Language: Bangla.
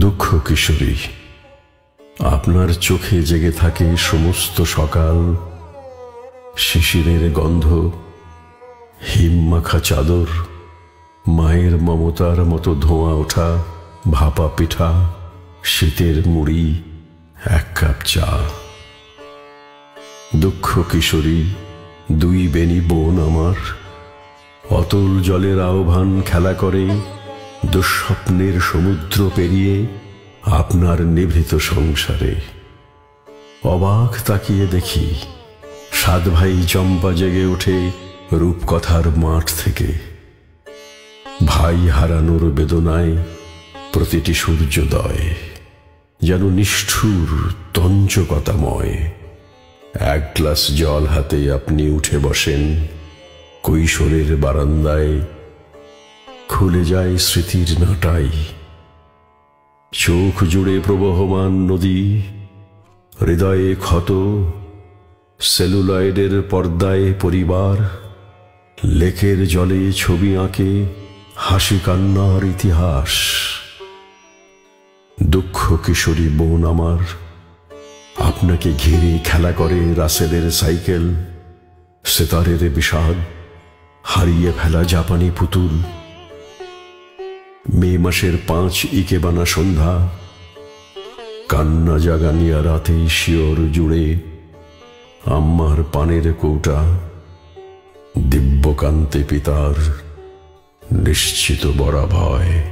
দুঃখ কিশোরী, আপনার চোখে জেগে থাকে সমস্ত সকাল, শিশিরের গন্ধ, হিমমাখা চাদর, মায়ের মমতার মতো ধোঁয়া ওঠা ভাপা পিঠা, শীতের মুড়ি, এক কাপ চা। দুঃখ কিশোরী, দুই বেনি বোন আমার, অতল জলের আহ্বান খেলা করে দুঃস্বপ্নের সমুদ্র পেরিয়ে আপনার নিভৃত সংসারে। অবাক তাকিয়ে দেখি সাত ভাই চম্পা জেগে ওঠে রূপকথার মাঠ থেকে। ভাই হারানোর বেদনায় প্রতিটি সূর্যোদয় যেন নিষ্ঠুর তঞ্চকতাময়। এক গ্লাস জল হাতে আপনি উঠে বসেন কৈশোরের বারান্দায়, খুলে যায় স্মৃতির নাটাই। চোখ জুড়ে প্রবহমান নদী, হৃদয়ে ক্ষত, সেলুলয়েডের পর্দায় পরিবার, লেকের জলে ছবি আঁকে হাসি কান্নার ইতিহাস। দুঃখ কিশোরী বোন আমার, আপনাকে ঘিরে খেলা করে রাসেলের সাইকেল, সেতারের বিষাদ, হারিয়ে ফেলা জাপানি পুতুল। মে মাসের 5 ইকেবানা সন্ধ্যা, কান্না জাগানিয়া রাতে শিওর জুড়ে আম্মার পানের কৌটা, দিব্যকান্তে পিতার নিশ্চিত বরা ভয়।